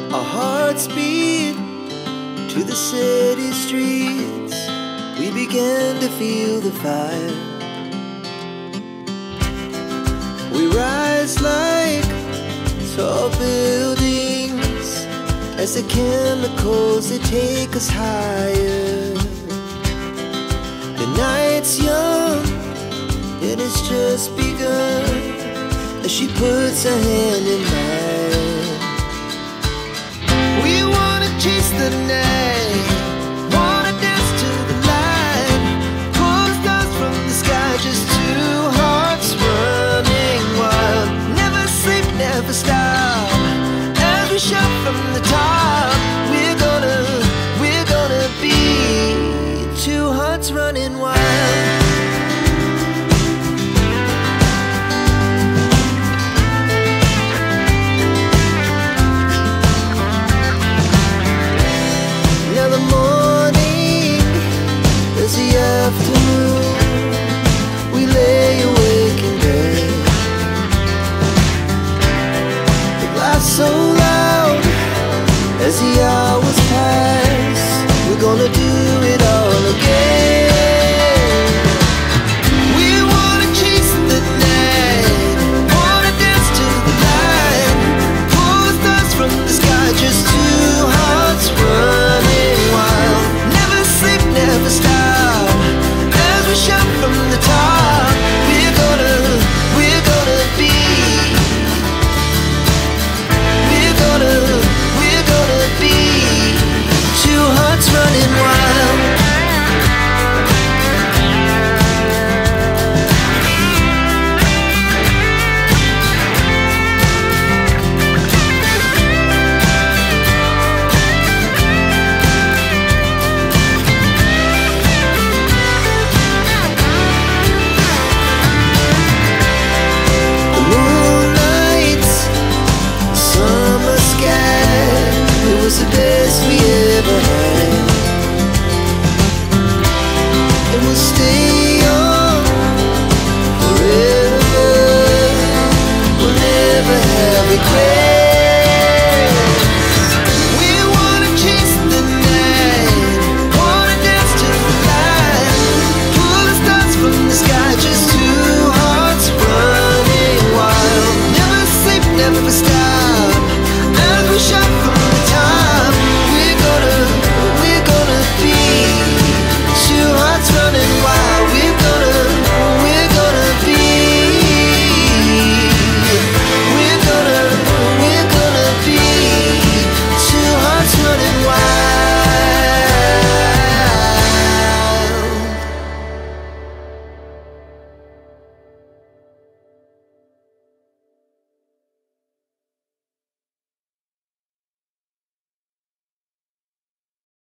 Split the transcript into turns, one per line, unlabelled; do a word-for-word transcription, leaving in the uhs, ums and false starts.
Our hearts beat to the city streets. We began to feel the fire. We rise like tall buildings as the chemicals, they take us higher. The night's young, it has just begun, as she puts her hand in mine. We wanna chase the night, wanna dance to the light, pull the stars from the sky, just two hearts running wild. Never sleep, never stop, as we shout from the top. We're gonna, we're gonna be two hearts running wild. Afternoon, we lay awake in bed, the glass so